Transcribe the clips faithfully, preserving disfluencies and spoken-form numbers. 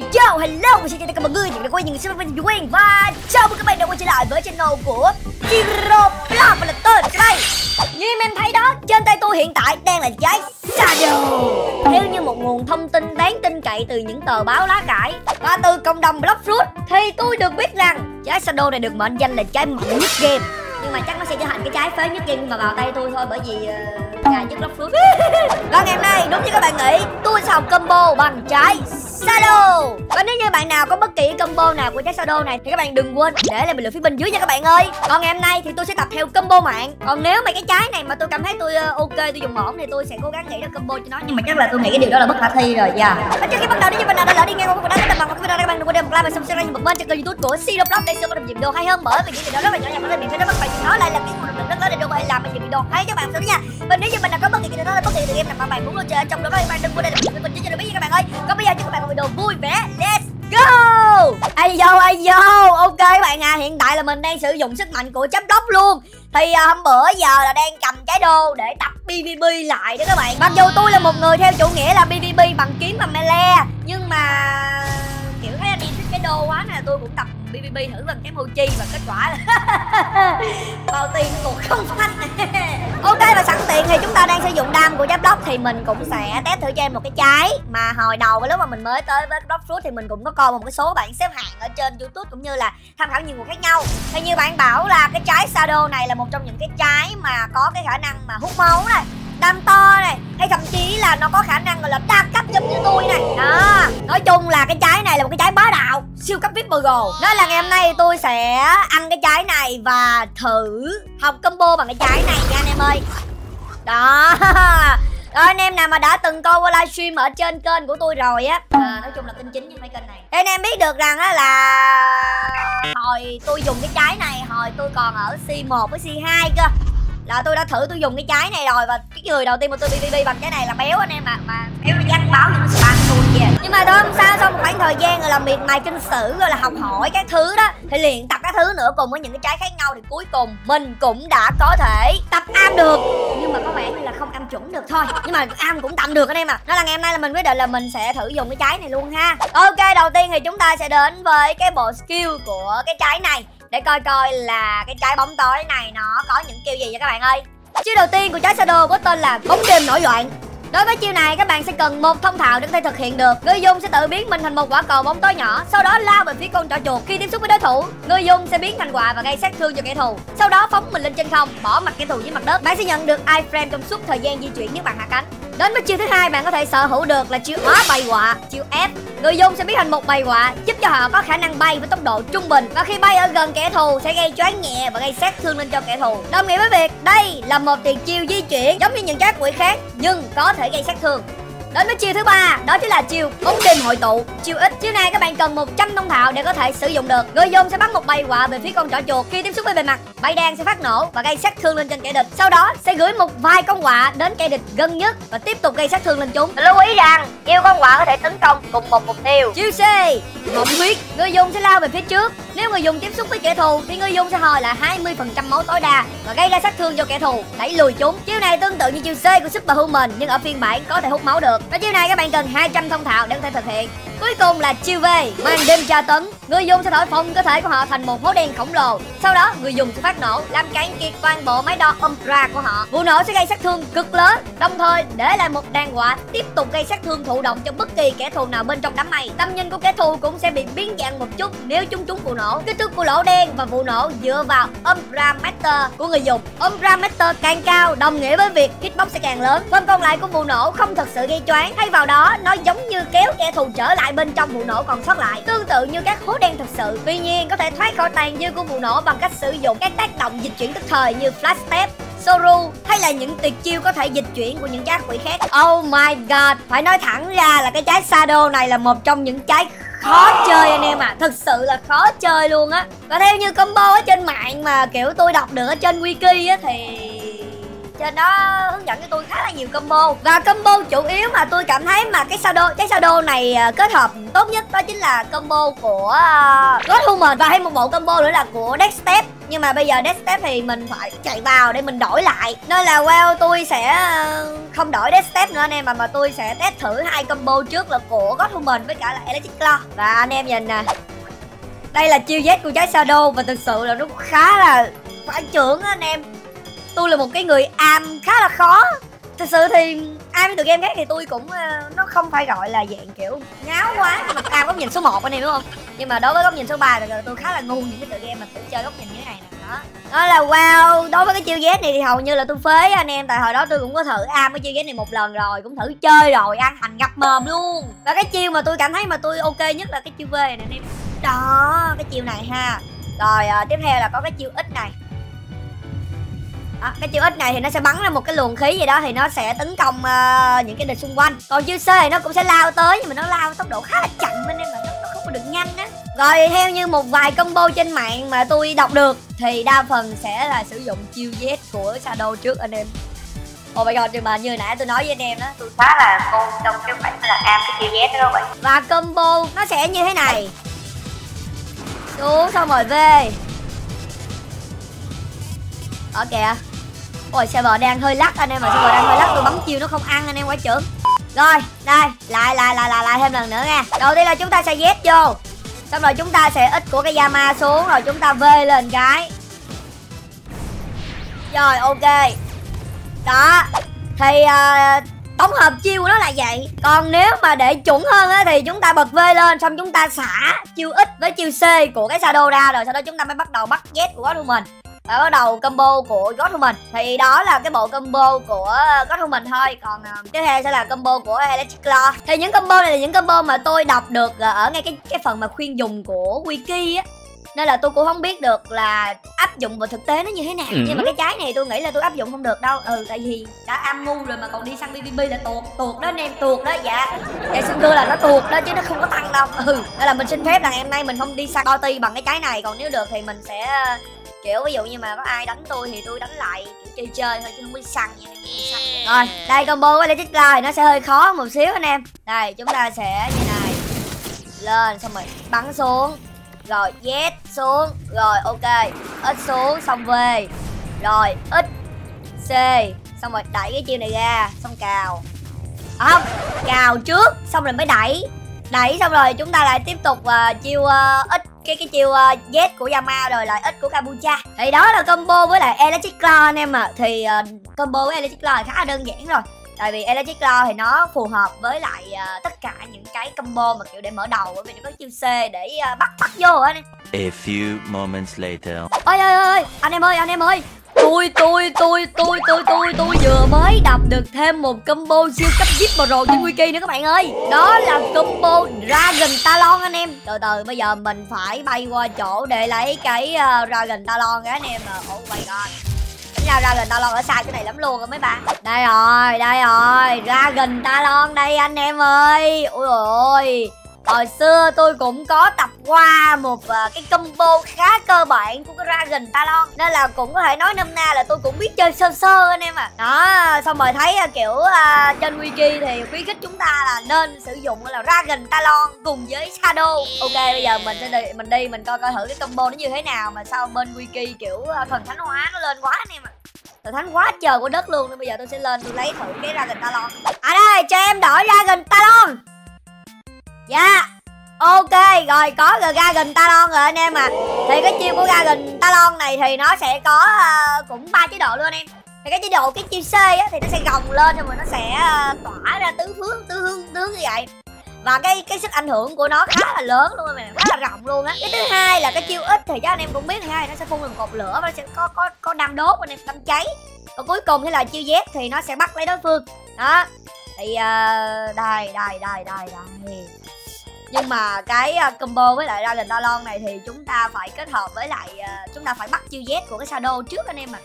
Yo, hello, xin chào tất cả mọi người, chúng ta quay những video mình Duyên và chào mừng các bạn đã quay trở lại với channel của Zero Block và là tôi là đây. Như em thấy đó, trên tay tôi hiện tại đang là trái Shadow. Theo như một nguồn thông tin đáng tin cậy từ những tờ báo lá cải và từ cộng đồng Blockfruit thì tôi được biết rằng trái Shadow này được mệnh danh là trái mạnh nhất game. Nhưng mà chắc nó sẽ trở thành cái trái phế nhất game mà vào tay tôi thôi, bởi vì uh, gà nhất Blockfruit. Và ngày hôm nay đúng như các bạn nghĩ, tôi sẽ học combo bằng trái Shadow. Và nếu như bạn nào có bất kỳ combo nào của trái Shadow này thì các bạn đừng quên để lại bình luận phía bên dưới nha các bạn ơi. Còn ngày hôm nay thì tôi sẽ tập theo combo mạng. Còn nếu mà cái trái này mà tôi cảm thấy tôi uh, ok, tôi dùng ổn thì tôi sẽ cố gắng nghĩ ra combo cho nó. Nhưng mà chắc là tôi nghĩ cái điều đó là bất khả thi rồi. Dạ. Và trước khi bắt đầu, nếu như bạn nào đã lỡ đi ngang qua cái đó bằng cái video này, các bạn đừng quên để một like và subscribe một bên cho kênh YouTube của Zero Block để sớm có thêm video hay hơn, bởi vì những video đó rất là nhỏ nhặt và miễn phí, nó bắt bạn nó lại là cái nguồn lực rất lớn để tôi làm những video hay cho bạn sớm nha. Và nếu như bạn nào có bất kỳ cái đó là bất kỳ tựa game nào mà bạn muốn lôi chơi trong đó, các bạn đừng quên để lại bình luận phía bên dưới cho tôi biết nha các bạn ơi. Còn bây giờ chúc các bạn một video vui vẻ. Let's go. Ai vô ai vô. Ok các bạn à, hiện tại là mình đang sử dụng sức mạnh của chấm Block luôn. Thì à, hôm bữa giờ là đang cầm trái đô để tập pê vê pê lại đó các bạn. Mặc dù tôi là một người theo chủ nghĩa là pê vê pê bằng kiếm và melee, nhưng mà kiểu thấy anh em thích cái đô quá nè, tôi cũng tập pê vê pê thử bằng cái Mochi và kết quả là bao tiền cuộc không phanh. Ok, và sẵn tiện thì chúng ta đang sử dụng đam của trái Block thì mình cũng sẽ test thử cho em một cái trái mà hồi đầu lúc mà mình mới tới với Blockfruit thì mình cũng có coi một cái số bạn xếp hạng ở trên YouTube cũng như là tham khảo nhiều nguồn khác nhau. Thì như bạn bảo là cái trái Shadow này là một trong những cái trái mà có cái khả năng mà hút máu này, đam to này, hay thậm chí là nó có khả năng gọi là đa cấp giống như tôi này đó. Nói chung là cái trái này là một cái trái bá đạo siêu cấp vê i pê Burgle. Đó là ngày hôm nay tôi sẽ ăn cái trái này và thử học combo bằng cái trái này nha anh em ơi. Đó. Rồi anh em nào mà đã từng coi qua livestream ở trên kênh của tôi rồi á, à, nói chung là kênh chính nhưng phải kênh này, thì anh em biết được rằng á là hồi tôi dùng cái trái này hồi tôi còn ở C một với C hai cơ, là tôi đã thử tôi dùng cái trái này rồi. Và cái người đầu tiên mà tôi pê vê pê bằng cái này là béo anh em ạ. Mà béo nó dắt báo cho nó spam luôn kìa. Nhưng mà thôi không sao, sau một khoảng thời gian rồi là miệt mài kinh sử rồi là học hỏi các thứ đó, thì luyện tập các thứ nữa cùng với những cái trái khác nhau, thì cuối cùng mình cũng đã có thể tập am được. Nhưng mà có vẻ như là không am chuẩn được thôi, nhưng mà am cũng tạm được anh em ạ. À. Đó là ngày hôm nay là mình quyết định là mình sẽ thử dùng cái trái này luôn ha. Ok, đầu tiên thì chúng ta sẽ đến với cái bộ skill của cái trái này để coi coi là cái trái bóng tối này nó có những chiêu gì nha các bạn ơi. Chiêu đầu tiên của trái Shadow có tên là bóng đêm nổi loạn. Đối với chiêu này các bạn sẽ cần một thông thạo để có thể thực hiện được. Người dùng sẽ tự biến mình thành một quả cầu bóng tối nhỏ, sau đó lao về phía con trỏ chuột. Khi tiếp xúc với đối thủ, người dùng sẽ biến thành quạ và gây sát thương cho kẻ thù, sau đó phóng mình lên trên không, bỏ mặt kẻ thù dưới mặt đất. Bạn sẽ nhận được iframe trong suốt thời gian di chuyển nếu bạn hạ cánh. Đến với chiêu thứ hai, bạn có thể sở hữu được là chiêu hóa bầy quạ, chiêu F. Người dùng sẽ biến thành một bầy quạ, giúp cho họ có khả năng bay với tốc độ trung bình, và khi bay ở gần kẻ thù sẽ gây choáng nhẹ và gây sát thương lên cho kẻ thù. Đồng nghĩa với việc đây là một tuyệt chiêu di chuyển giống như những trái quỷ khác nhưng có thể gây sát thương. Đến với chiêu thứ ba, đó chính là chiêu bóng đêm hội tụ, chiêu X. Chiêu này các bạn cần một trăm thông thạo để có thể sử dụng được. Người dùng sẽ bắn một bầy quạ về phía con trỏ chuột. Khi tiếp xúc với bề mặt, bầy đàn sẽ phát nổ và gây sát thương lên trên kẻ địch. Sau đó sẽ gửi một vài con quạ đến kẻ địch gần nhất và tiếp tục gây sát thương lên chúng. Lưu ý rằng yêu con quạ có thể tấn công cùng một mục tiêu. Chiêu C, mộng huyết. Người dùng sẽ lao về phía trước. Nếu người dùng tiếp xúc với kẻ thù thì người dùng sẽ hồi là hai mươi phần trăm máu tối đa và gây ra sát thương cho kẻ thù, đẩy lùi chúng. Chiêu này tương tự như chiêu C của Superhuman nhưng ở phiên bản có thể hút máu được. Và chiêu này các bạn cần hai trăm thông thạo để có thể thực hiện. Cuối cùng là chiêu V, màn đêm tra tấn. Người dùng sẽ thổi phồng cơ thể của họ thành một hố đen khổng lồ, sau đó người dùng sẽ phát nổ làm cạn kiệt toàn bộ máy đo Umbra của họ. Vụ nổ sẽ gây sát thương cực lớn, đồng thời để lại một đàn quạ tiếp tục gây sát thương thụ động cho bất kỳ kẻ thù nào bên trong đám mây. Tầm nhìn của kẻ thù cũng sẽ bị biến dạng một chút nếu chúng trúng vụ nổ. Kích thước của lỗ đen và vụ nổ dựa vào Umbra Meter của người dùng. Umbra Meter càng cao đồng nghĩa với việc hitbox sẽ càng lớn. Phần còn lại của vụ nổ không thật sự gây choáng, thay vào đó nó giống như kéo kẻ thù trở lại bên trong vụ nổ còn sót lại, tương tự như các hố đen thực sự. Tuy nhiên có thể thoát khỏi tàn dư của vụ nổ bằng cách sử dụng các tác động dịch chuyển tức thời như flash step, Soru hay là những tuyệt chiêu có thể dịch chuyển của những trái quỷ khác. Oh my god, phải nói thẳng ra là cái trái Shadow này là một trong những trái khó chơi anh em à, thực sự là khó chơi luôn á. Và theo như combo ở trên mạng mà kiểu tôi đọc được ở trên wiki á thì trên đó hướng dẫn cho tôi khá là nhiều combo. Và combo chủ yếu mà tôi cảm thấy mà cái Shadow, cái Shadow này uh, kết hợp tốt nhất đó chính là combo của uh, Godhuman, và hay một bộ combo nữa là của Death Step. Nhưng mà bây giờ death step thì mình phải chạy vào để mình đổi lại. Nên là well tôi sẽ không đổi death step nữa anh em, mà mà tôi sẽ test thử hai combo trước là của Godhuman với cả là Electric Claw. Và anh em nhìn nè, đây là chiêu Z của trái Shadow và thực sự là nó khá là phải trưởng á anh em. Tôi là một cái người am khá là khó. Thực sự thì am với tựa game khác thì tôi cũng uh, nó không phải gọi là dạng kiểu ngáo quá, nhưng mà am góc nhìn số một anh em đúng không? Nhưng mà đối với góc nhìn số ba thì tôi khá là ngu những cái tựa game mà tự chơi góc nhìn như thế này nè. Đó. Đó là wow, đối với cái chiêu Z này thì hầu như là tôi phế anh em, tại hồi đó tôi cũng có thử am cái chiêu Z này một lần rồi, cũng thử chơi rồi, ăn hành ngập mồm luôn. Và cái chiêu mà tôi cảm thấy mà tôi ok nhất là cái chiêu V này anh em. Đó, cái chiêu này ha. Rồi à, tiếp theo là có cái chiêu X này. Đó, cái chiêu X này thì nó sẽ bắn ra một cái luồng khí gì đó thì nó sẽ tấn công uh, những cái địch xung quanh. Còn chiêu C thì nó cũng sẽ lao tới, nhưng mà nó lao tốc độ khá là chậm anh em, mà nó, nó không có được nhanh á. Rồi theo như một vài combo trên mạng mà tôi đọc được thì đa phần sẽ là sử dụng chiêu Z của Shadow trước anh em. Oh my god, nhưng mà như nãy tôi nói với anh em đó, tôi khá là ngu trong cái khoản là am cái chiêu Z đó các bạn. Và combo nó sẽ như thế này. Xuống xong rồi V. Ở kìa. Ôi server đang hơi lắc anh em, mà server đang hơi lắc, tôi bấm chiêu nó không ăn anh em, quá trưởng. Rồi đây, lại lại lại lại lại thêm lần nữa nha. Đầu tiên là chúng ta sẽ Z vô, xong rồi chúng ta sẽ X của cái Yama xuống, rồi chúng ta V lên cái. Rồi ok. Đó. Thì uh, tổng hợp chiêu của nó là vậy. Còn nếu mà để chuẩn hơn á thì chúng ta bật V lên, xong chúng ta xả chiêu X với chiêu C của cái Shadow ra, rồi sau đó chúng ta mới bắt đầu bắt Z của Godhuman và bắt đầu combo của Godhuman. Thì đó là cái bộ combo của Godhuman thôi. Còn uh, tiếp theo sẽ là combo của Electric Claw. Thì những combo này là những combo mà tôi đọc được uh, ở ngay cái cái phần mà khuyên dùng của wiki á, nên là tôi cũng không biết được là áp dụng vào thực tế nó như thế nào. Ừ. Nhưng mà cái trái này tôi nghĩ là tôi áp dụng không được đâu. Ừ, tại vì đã am ngu rồi mà còn đi săn pê vê pê là tuột tuột đó anh em, tuột đó. Dạ dạ xin thưa là nó tuột đó chứ nó không có tăng đâu. Ừ, nên là mình xin phép là em nay mình không đi săn bounty bằng cái trái này. Còn nếu được thì mình sẽ kiểu ví dụ như mà có ai đánh tôi thì tôi đánh lại kiểu chơi chơi thôi chứ không có săn nha. Rồi đây combo với Electric Claw thì nó sẽ hơi khó một xíu anh em. Đây chúng ta sẽ như này, lên xong rồi bắn xuống, rồi Z xuống, rồi ok X xuống, xong V, rồi X C, xong rồi đẩy cái chiêu này ra, xong cào. À, không, cào trước xong rồi mới đẩy, đẩy xong rồi chúng ta lại tiếp tục uh, chiêu uh, X cái cái chiêu uh, Z của Yama, rồi lại X của Kabucha. Thì đó là combo với lại Electric Claw anh em ạ. À. Thì uh, combo với Electric Claw khá là đơn giản rồi. Tại vì Electric Claw thì nó phù hợp với lại uh, tất cả những cái combo mà kiểu để mở đầu, bởi vì nó có chiêu C để uh, bắt bắt vô anh em. A few moments later. Ôi ơi ơi, anh em ơi, anh em ơi. Tôi tôi tôi tôi tôi tôi tôi vừa mới đọc được thêm một combo siêu cấp zip vào rồi trên wiki nữa các bạn ơi. Đó là combo Dragon Talon anh em. Từ từ bây giờ mình phải bay qua chỗ để lấy cái uh, Dragon Talon cái anh em mà. Oh my god. Tính ra Dragon Talon ở sai cái này lắm luôn á mấy bạn. Đây rồi, đây rồi, Dragon Talon đây anh em ơi. Ôi ôi. Hồi xưa tôi cũng có tập qua một uh, cái combo khá cơ bản của cái Dragon Talon, nên là cũng có thể nói nôm na là tôi cũng biết chơi sơ sơ anh em à. Đó, xong rồi thấy uh, kiểu uh, trên wiki thì khuyến khích chúng ta là nên sử dụng là Dragon Talon cùng với Shadow. Ok, bây giờ mình sẽ đi, mình đi mình coi coi thử cái combo nó như thế nào mà sao bên wiki kiểu uh, thần thánh hóa nó lên quá anh em à. Thần thánh quá trời của đất luôn, nên bây giờ tôi sẽ lên tôi lấy thử cái Dragon Talon. À đây, cho em đổi Dragon Talon. Dạ yeah. Ok rồi, có Dragon Talon rồi anh em à. Thì cái chiêu của Dragon Talon này thì nó sẽ có uh, cũng ba chế độ luôn anh em. Thì cái chế độ cái chiêu C á thì nó sẽ gồng lên, xong rồi nó sẽ uh, tỏa ra tứ hướng tứ hướng tứ hướng như vậy. Và cái cái sức ảnh hưởng của nó khá là lớn luôn mà, khá là rộng luôn á. Cái thứ hai là cái chiêu X thì chắc anh em cũng biết thì nó sẽ phun một cột lửa và nó sẽ có có có đâm đốt anh em, đâm cháy. Và cuối cùng thì là chiêu Z thì nó sẽ bắt lấy đối phương. Đó. Thì uh, đây đây đây đây đây. Nhưng mà cái uh, combo với lại Dragon Talon này thì chúng ta phải kết hợp với lại uh, chúng ta phải bắt chiêu Z của cái Shadow trước anh em ạ.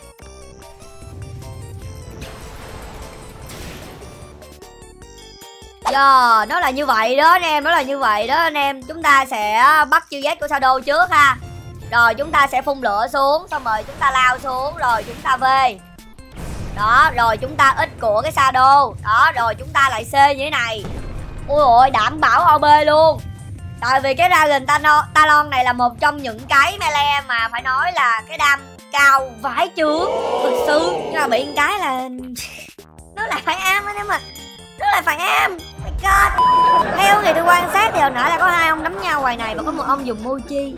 À. Giờ nó là như vậy đó anh em, nó là như vậy đó anh em. Chúng ta sẽ bắt chiêu Z của Shadow trước ha. Rồi chúng ta sẽ phun lửa xuống, xong rồi chúng ta lao xuống, rồi chúng ta V. Đó, rồi chúng ta X của cái Shadow. Đó, rồi chúng ta lại C như thế này. Ui ôi, đảm bảo o bê luôn. Tại vì cái Dragon Talon này là một trong những cái melee mà phải nói là cái đam cao vãi chưởng thực sự, nhưng mà bị một cái là nó lại phải am anh em à, nó lại phải am. My God. Theo thì tôi quan sát thì hồi nãy là có hai ông đấm nhau ngoài này và có một ông dùng Mochi.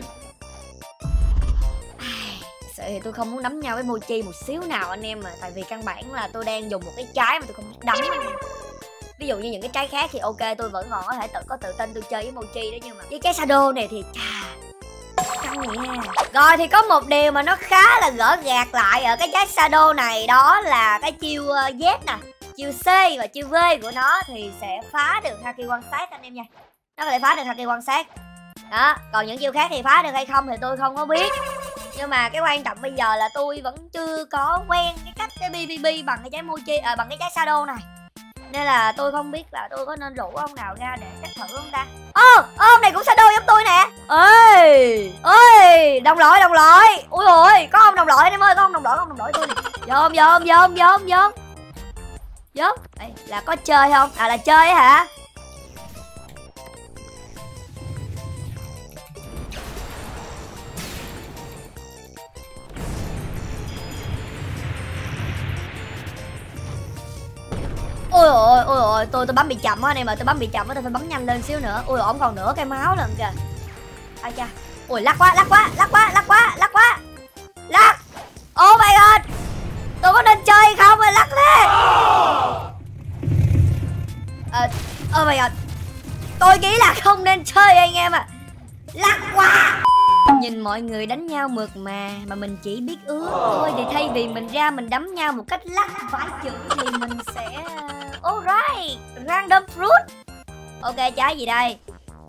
Sự thì tôi không muốn đấm nhau với Mochi một xíu nào anh em, mà tại vì căn bản là tôi đang dùng một cái trái mà tôi không biết đấm. Ví dụ như những cái trái khác thì ok, tôi vẫn còn có thể tự có tự tin tôi chơi với Mochi đó, nhưng mà với cái Shadow này thì chà, căng nha. Rồi thì có một điều mà nó khá là gỡ gạc lại ở cái trái Shadow này, đó là cái chiêu uh, Z nè, chiêu C và chiêu V của nó thì sẽ phá được Haki quan sát anh em nha. Nó có thể phá được Haki quan sát. Đó, còn những chiêu khác thì phá được hay không thì tôi không có biết. Nhưng mà cái quan trọng bây giờ là tôi vẫn chưa có quen cái cách cái pê vê pê bằng cái trái Mochi, à, bằng cái trái Shadow này. Nên là tôi không biết là tôi có nên rủ ông nào ra để test thử không ta. Ô, oh, ông này cũng Shadow giống tôi nè. Ê, ê, đồng loại, đồng loại. Ui ôi, có ông đồng loại em ơi, có ông đồng loại, ông đồng loại tôi nè. Dôm, dôm, dôm, dôm, dôm. Dôm, ê, là có chơi không? À là chơi hả? Ôi ôi ôi ôi, tôi tôi bấm bị chậm á anh em, mà tôi bấm bị chậm á, tôi phải bấm nhanh lên xíu nữa. Ôi ổng còn nửa cây máu lần kìa. Ai cha. Ôi lắc quá, lắc quá, lắc quá, lắc quá, lắc quá. Lắc. Oh my god. Tôi có nên chơi không mà lắc thế? Ờ, oh my god. Tôi nghĩ là không nên chơi anh em à. Lắc quá. Nhìn mọi người đánh nhau mượt mà mà mình chỉ biết ướt thôi, thì thay vì mình ra mình đấm nhau một cách lắc vãi chưởng thì mình sẽ alright, random fruit. Ok, trái gì đây?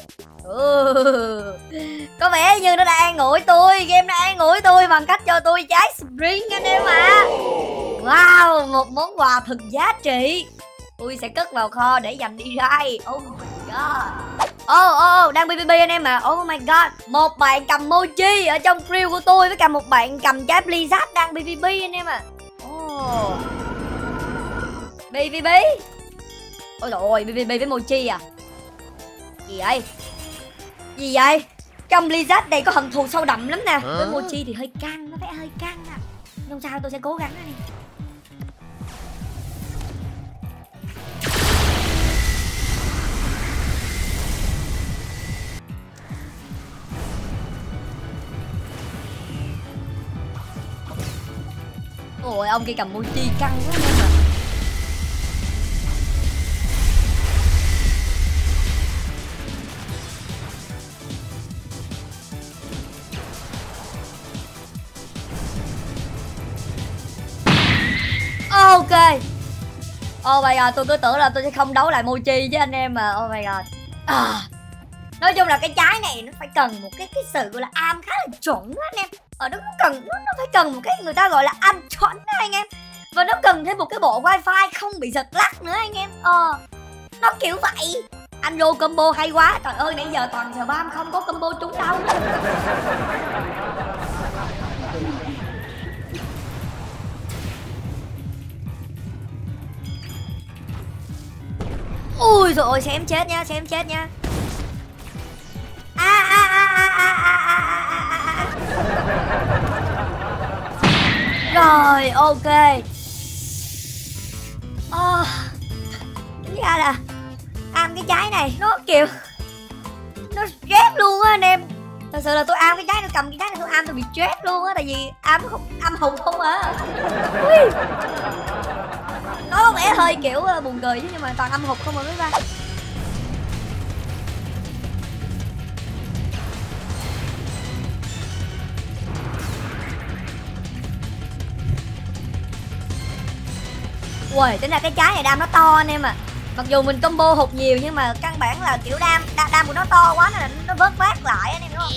Ừ. Có vẻ như nó đang an ủi tôi, game nó an ủi tôi bằng cách cho tôi trái spring anh em ạ. Wow, một món quà thực giá trị. Tôi sẽ cất vào kho để dành đi rai. Oh my god. Oh, oh, oh, đang pê vê pê anh em mà. Oh my god. Một bạn cầm Mochi ở trong crew của tôi với cả một bạn cầm trái Blizzard đang pê vê pê anh em à. Oh. pê vê pê. Ôi trời ơi, pê vê pê với Mochi à? Gì vậy? Gì vậy? Trong Blizzard này có hận thù sâu đậm lắm nè. Với Mochi thì hơi căng, nó phải hơi căng à. Nhưng sao tôi sẽ cố gắng này. Ôi ông kia cầm Mochi căng quá em à. Ok. Oh my god, tôi cứ tưởng là tôi sẽ không đấu lại Mochi với anh em mà. Oh my god. À, nói chung là cái trái này nó phải cần một cái cái sự gọi là am khá là chuẩn đó anh em. Ờ nó cần nó, nó phải cần một cái người ta gọi là am chuẩn đó anh em. Và nó cần thêm một cái bộ wifi không bị giật lắc nữa anh em. Ờ nó kiểu vậy. Anh vô combo hay quá. Trời ơi nãy giờ toàn spam không có combo trúng đâu. Ui rồi ôi, xem chết nha, xem chết nha. À, à, à, à, à, à, à, à, à. Rồi ok. À, tính ra là am cái trái này nó kiểu nó stress luôn á anh em. Thật sự là tôi am cái trái, tôi cầm cái trái này tôi am tôi bị stress luôn á, tại vì am không am hùng không à. Ui. Nó có vẻ hơi kiểu buồn cười chứ, nhưng mà toàn âm hụt không mà mấy ba. Ui, tính ra cái trái này đam nó to anh em à. Mặc dù mình combo hụt nhiều nhưng mà căn bản là kiểu đam đam, đam của nó to quá nên là nó vớt vát lại anh em hiểu không?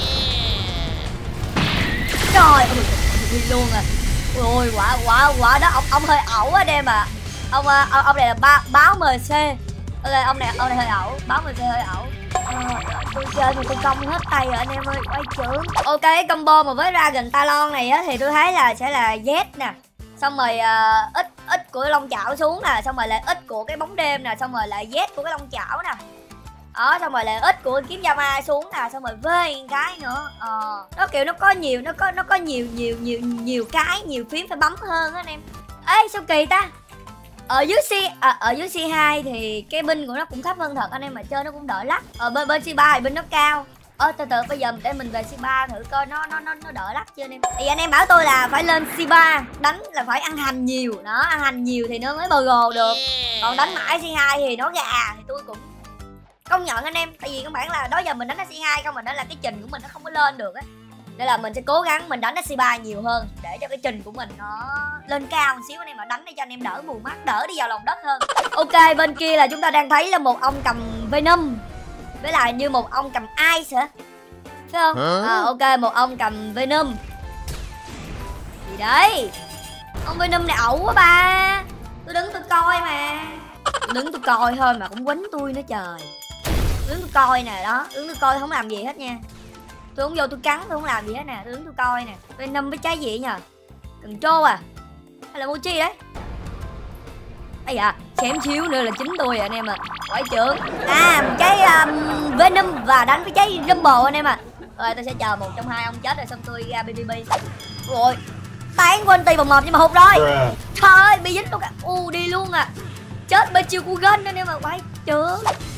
Trời ơi, đi luôn à. Ôi quả quả quả đó ông ông hơi ẩu anh em à. Ông ông, ông này là ba, báo em xê. Ok, ông này ông này hơi ẩu, báo em xê hơi ẩu. À, tôi chơi thì tôi công hết tay rồi anh em ơi, quay trưởng. Ok, cái combo mà với Dragon Talon này á thì tôi thấy là sẽ là Z nè. Xong rồi uh, ít ít của lông chảo xuống nè, xong rồi lại ít của cái bóng đêm nè, xong rồi lại Z của cái lông chảo nè. Đó, xong rồi là ít của kiếm Yama xuống nè, xong rồi với cái nữa. Ờ, nó kiểu nó có nhiều, nó có nó có nhiều nhiều nhiều nhiều cái, nhiều phím phải bấm hơn á anh em. Ê sao kỳ ta. Ở dưới C à, ở dưới C hai thì cái binh của nó cũng thấp hơn thật anh em, mà chơi nó cũng đỡ lắc. Ở bên bên C ba thì binh nó cao. Ờ từ từ bây giờ để mình về C ba thử coi nó nó nó nó đỡ lắc chưa anh em. Thì anh em bảo tôi là phải lên C ba đánh là phải ăn hành nhiều, đó ăn hành nhiều thì nó mới bờ gồ được. Còn đánh mãi C hai thì nó gà, thì tôi cũng công nhận anh em. Tại vì các bạn là đó giờ mình đánh ở C hai không, mình đó là cái trình của mình nó không có lên được á. Nên là mình sẽ cố gắng mình đánh ở C ba nhiều hơn để cho cái trình của mình nó lên cao một xíu anh em, mà đánh để cho anh em đỡ mù mắt, đỡ đi vào lòng đất hơn. Ok, bên kia là chúng ta đang thấy là một ông cầm Venom với lại như một ông cầm Ice hả? Phải không? À, ok, một ông cầm Venom. Gì đấy? Ông Venom này ẩu quá ba. Tôi đứng tôi coi mà. Tôi đứng tôi coi thôi mà cũng quýnh tôi nữa trời. Tôi đứng tôi coi nè, đó, đứng tôi coi không làm gì hết nha. Tôi không vô tôi cắn, tôi không làm gì hết nè, tôi đứng tôi coi nè. Venom với trái gì nhờ? Cần trô à? Hay là mochi đấy? Ây da, xém xíu nữa là chính tôi à anh em à. Quái trưởng. À, một trái um, Venom và đánh với trái Rumble anh em à. Rồi tôi sẽ chờ một trong hai ông chết rồi xong tôi ra bê bê bê. Ôi, tán quên tì vòng một nhưng mà hụt rồi. Trời ơi, bị dính luôn cả. U đi luôn à. Chết bên chiêu của Gun anh em mà, quái trưởng.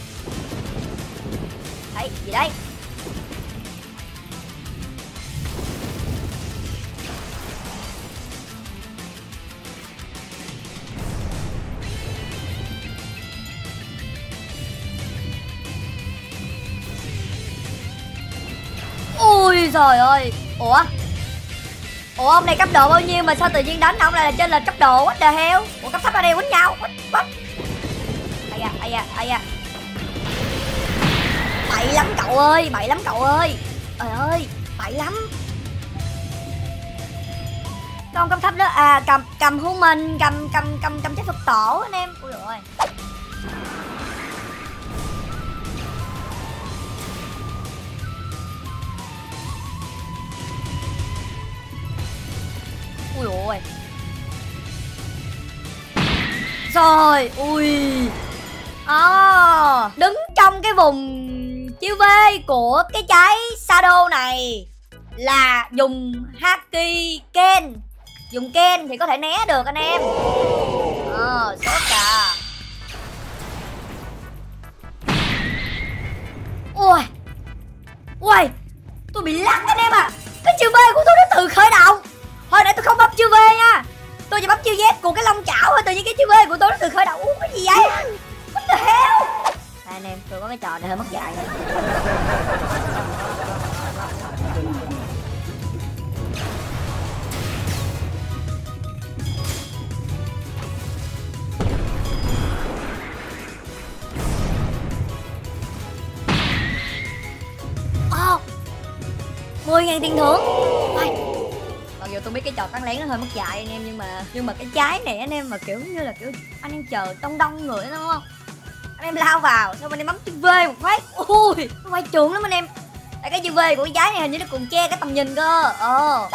Đấy, gì đây? Ui trời ơi. Ủa Ủa ông này cấp độ bao nhiêu mà sao tự nhiên đánh ông này là trên là cấp độ what the hell. Ủa cấp thấp ở đây quýnh nhau. What, what? Ây da, ây da, ây da. Bậy lắm cậu ơi, bậy lắm cậu ơi. Trời ơi, bậy lắm. Con cấp thấp đó à, cầm cầm human, cầm cầm cầm cầm trái Phật tổ anh em. Ui rồi. Ui ôi. Rồi, ui. À, đứng trong cái vùng chiêu V của cái trái Shadow này là dùng Haki Ken. Dùng Ken thì có thể né được anh em. Ờ, sốt cả. Ui. Ui, tôi bị lắc anh em à. Cái chiêu V của tôi nó tự khởi động. Hồi nãy tôi không bấm chiêu V nha. Tôi chỉ bấm chiêu Z của cái lông chảo thôi, tự nhiên cái chiêu V của tôi nó tự khởi động. Ủa cái gì vậy? What the hell? À, anh em, tôi có cái trò này hơi mất dạy này. Oh, mười ngàn tiền thưởng. Mặc dù tôi biết cái trò cắn lén nó hơi mất dạy anh em, nhưng mà nhưng mà cái trái này anh em mà kiểu như là kiểu anh em chờ đông đông người đó đúng không? Anh em lao vào xong anh em bấm chữ V một phát. Ui, nó quay trường lắm anh em. Tại cái chữ V của cái trái này hình như nó còn che cái tầm nhìn cơ. Ờ.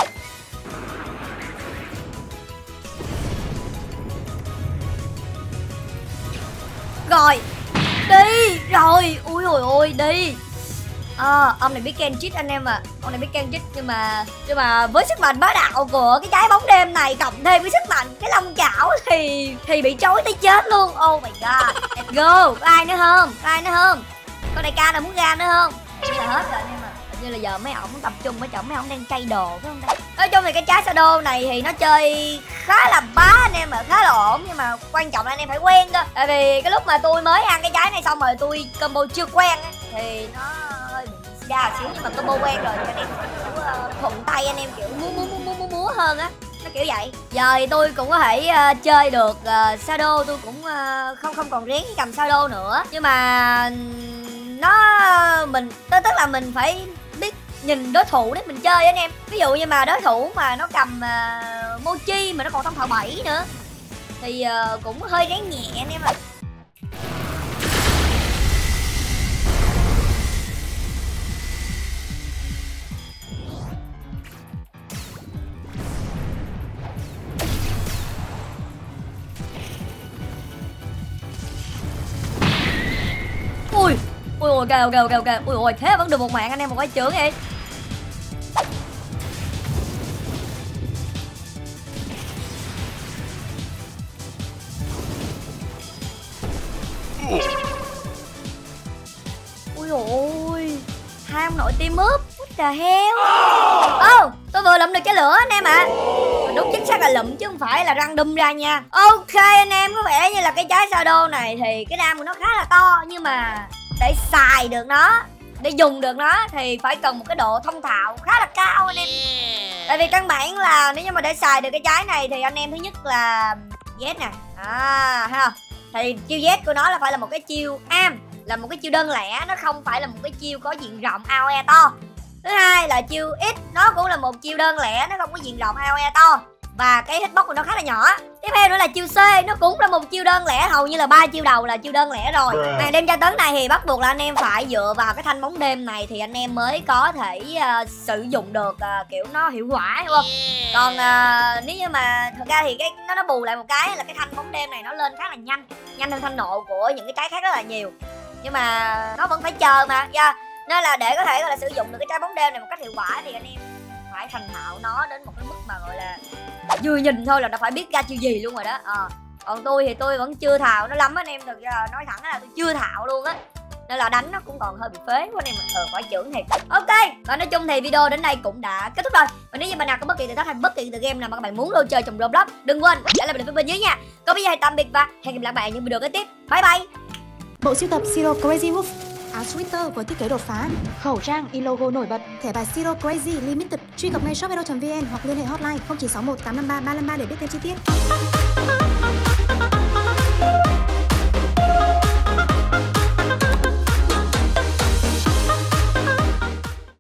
Rồi. Đi, rồi. Ui ôi ôi đi. À, ông này biết Ken cheat anh em à. Ông này biết Ken cheat nhưng mà nhưng mà với sức mạnh bá đạo của cái trái bóng đêm này cộng thêm với sức mạnh cái lông chảo thì thì bị trói tới chết luôn. Oh my god. Let's go. Có ai nữa không? Có ai nữa không? Có đại ca nào muốn ra nữa không? Như là hết rồi anh em à. Hình như là giờ mấy ổng tập trung mấy chồng mấy ổng đang chay đồ phải không ta? Nói chung thì cái trái Shadow này thì nó chơi khá là bá anh em mà, khá là ổn, nhưng mà quan trọng là anh em phải quen cơ. Tại vì cái lúc mà tôi mới ăn cái trái này xong rồi tôi combo chưa quen á thì nó hơi bị đà xíu, nhưng mà combo quen rồi cho anh em kiểu uh, thuận tay, anh em kiểu múa múa múa múa múa hơn á, nó kiểu vậy. Giờ thì tôi cũng có thể uh, chơi được uh, Shadow, tôi cũng uh, không không còn rén cầm Shadow nữa, nhưng mà nó mình tức tức là mình phải biết nhìn đối thủ để mình chơi anh em. Ví dụ như mà đối thủ mà nó cầm uh, Mochi mà nó còn thông thạo bảy nữa thì uh, cũng hơi rén nhẹ anh em ạ. Ui ui ok ok ok ok. Ui ôi, thế vẫn được một mạng anh em, một cái chưởng đi. Ui ôi, hai ông nội team up. What the hell. Oh, tôi vừa lụm được cái lửa anh em ạ. À. Đúng chính xác là lụm chứ không phải là random ra nha. Ok anh em, có vẻ như là cái trái Shadow này thì cái đam của nó khá là to, nhưng mà để xài được nó, để dùng được nó thì phải cần một cái độ thông thạo khá là cao anh em. Tại vì căn bản là nếu như mà để xài được cái trái này thì anh em thứ nhất là Z nè. À, thấy không? Thì chiêu Z của nó là phải là một cái chiêu am, là một cái chiêu đơn lẻ, nó không phải là một cái chiêu có diện rộng a o e to. Thứ hai là chiêu X, nó cũng là một chiêu đơn lẻ, nó không có diện rộng a o e to. Và cái hitbox của nó khá là nhỏ. Tiếp theo nữa là chiêu C, nó cũng là một chiêu đơn lẻ, hầu như là ba chiêu đầu là chiêu đơn lẻ rồi. Này, đêm tra tấn này thì bắt buộc là anh em phải dựa vào cái thanh bóng đêm này thì anh em mới có thể uh, sử dụng được uh, kiểu nó hiệu quả, hiểu không? Còn uh, nếu như mà thật ra thì cái nó nó bù lại một cái là cái thanh bóng đêm này nó lên khá là nhanh, nhanh hơn thanh nộ của những cái trái khác rất là nhiều. Nhưng mà nó vẫn phải chờ mà, yeah. Nên là để có thể gọi là sử dụng được cái trái bóng đêm này một cách hiệu quả thì anh em phải thành thạo nó đến một cái mức mà gọi là vừa nhìn thôi là đã phải biết ra chiêu gì luôn rồi đó. À, còn tôi thì tôi vẫn chưa thạo nó lắm anh em, thực ra nói thẳng là tôi chưa thạo luôn á, nên là đánh nó cũng còn hơi bị phế của anh em. Ờ phải chưởng thiệt. Ok, và nói chung thì video đến đây cũng đã kết thúc rồi. Và nếu như bạn nào có bất kỳ thử thách hay bất kỳ tựa game nào mà các bạn muốn luôn chơi trong Roblox, đừng quên để lại bình luận phía bên dưới nha. Còn bây giờ thì tạm biệt và hẹn gặp lại bạn ở những video kế tiếp. Bye bye. Bộ sưu tập Zero Crazy Wolf, áo sweater với thiết kế đột phá, khẩu trang in logo nổi bật, thẻ bài Zero Crazy Limited. Truy cập ngay shop hero chấm vn hoặc liên hệ hotline không chín sáu một tám năm ba ba năm ba để biết thêm chi tiết.